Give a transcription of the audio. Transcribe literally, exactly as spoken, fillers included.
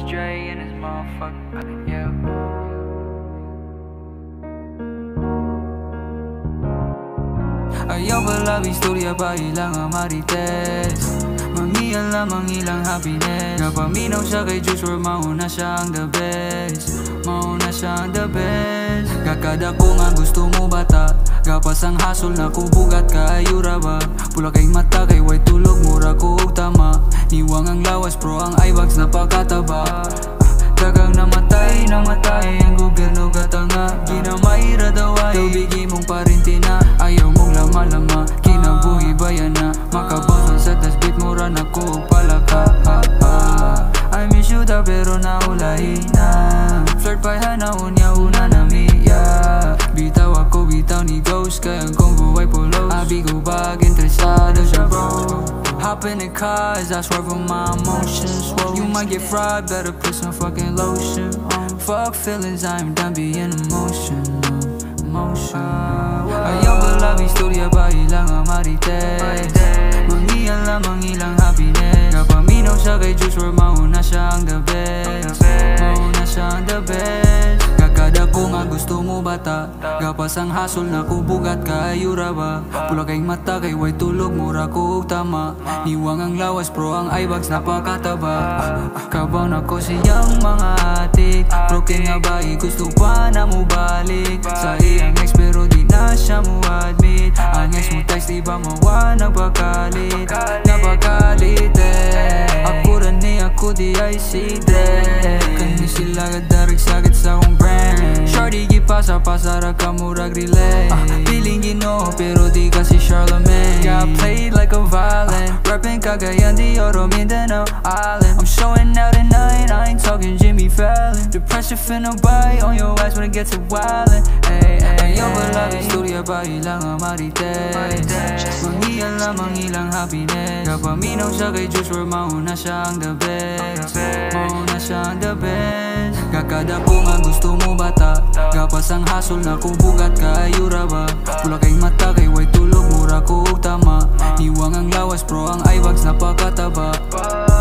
Dre and his motherfucker, yeah. Ayaw palagi istorya pa ilang marites, mangiyan lamang ilang happiness. Kapaminaw siya kay Juice world, mauna siya ang the best, mauna siya ang the best. Kakada ko nga gusto mo bata, gapas ang hasol na kubugat ka ayura ba. Pula kay mata kay way tulog mura ko og tama. Niwang ang lawas pro ang eyebags na pagkataba. Dagang namatay, namatay ang gobyerno katanga. Ginamaira daw ay tubigi mong parintina. Ayaw mong lama-lama, kinabuhi bayan na. Makabawsan sa tasbit mura na ko og palaka. I miss you daw pero naulahi na. Flirt pa hanaon niya una na miya. Bitaw ako, bitaw ni Ghost, kaya ang combo ay polos. Abi ko bag, interesado siya bro. Hop in the car as I swerve on my emotions. Whoa. You might get fried, better put some fucking lotion on. Fuck feelings, I'm done being emotional. Emotion. Ayaw palagi istorya pa ilang marites, mangiyan lamang ilang happiness. Kapaminaw siya kay Juice world, mauna siya ang the best, mauna siya ang the best. Kakada ko nga gusto mo bata, gapas ang hasol na kubugat ka ayura ba. Pula kay mata kay way tulog mura ko og tama. Niwang ang lawas pro ang eyebags na pakataba. Kabaw na ko siyang mga atik, broken nga ba gusto pa na mo balik. Sa iyang ex pero di na siya mo admit. Ang ex mo text di ba mawa nagpakalit, napakalit eh. Ako rin ni ako di ay si Dre, kani sila kadarig sakit sa akong brand. Shorty gipasa-pasa ra ka murag relay. uh, Piling Ginoo pero di kasi Charlemagne. Got played like a violin, rapping Cagayan de Oro, Mindanao Island. I'm showing out at night, I ain't talking Jimmy Fallon. The pressure finna bite on your ass when it gets to wildin'. Ay, ay, ayaw palagi istorya pa ilang marites, mangiyan lamang ilang happiness. Kapaminaw siya kay Juice world, mauna siya ang the best, mauna siya ang the best. Kakada ko nga gusto mo bata, gapas ang hasol na kubugat ka ayura ba. Pula kay mata kay way tulog mura ko og tama. Niwang ang lawas pro ang eyebags na pakataba.